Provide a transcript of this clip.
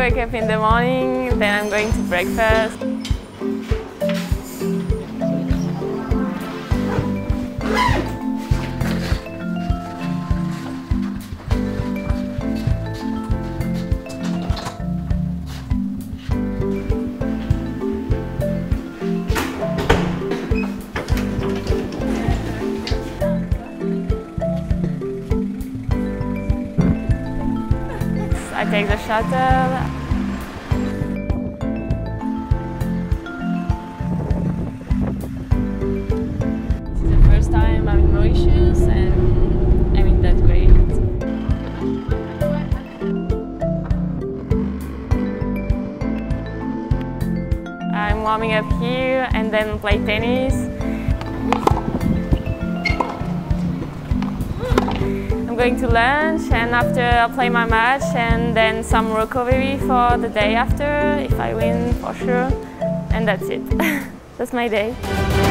wake up in the morning, then I'm going to breakfast. I take the shuttle. This is the first time I'm in Mauritius and I mean that's great. I'm warming up here and then play tennis. I'm going to lunch and after I'll play my match and then some recovery for the day after, if I win for sure, and that's it. That's my day.